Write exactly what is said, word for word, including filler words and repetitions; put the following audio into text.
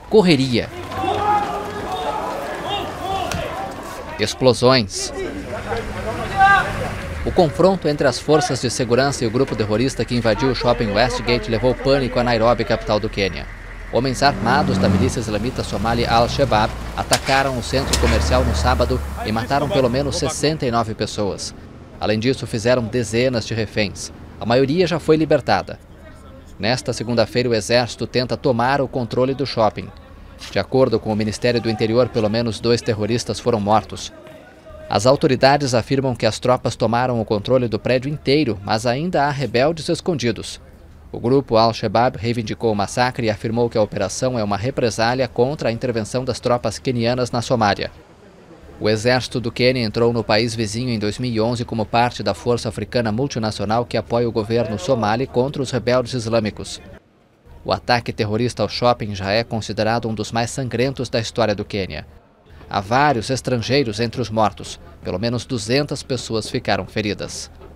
correria, explosões. O confronto entre as forças de segurança e o grupo terrorista que invadiu o shopping Westgate levou pânico a Nairobi, capital do Quênia. Homens armados da milícia islamita somali Al-Shabaab atacaram o centro comercial no sábado e mataram pelo menos sessenta e nove pessoas. Além disso, fizeram dezenas de reféns. A maioria já foi libertada. Nesta segunda-feira, o exército tenta tomar o controle do shopping. De acordo com o Ministério do Interior, pelo menos dois terroristas foram mortos. As autoridades afirmam que as tropas tomaram o controle do prédio inteiro, mas ainda há rebeldes escondidos. O grupo Al-Shabaab reivindicou o massacre e afirmou que a operação é uma represália contra a intervenção das tropas quenianas na Somália. O exército do Quênia entrou no país vizinho em dois mil e onze como parte da força africana multinacional que apoia o governo somali contra os rebeldes islâmicos. O ataque terrorista ao shopping já é considerado um dos mais sangrentos da história do Quênia. Há vários estrangeiros entre os mortos. Pelo menos duzentas pessoas ficaram feridas.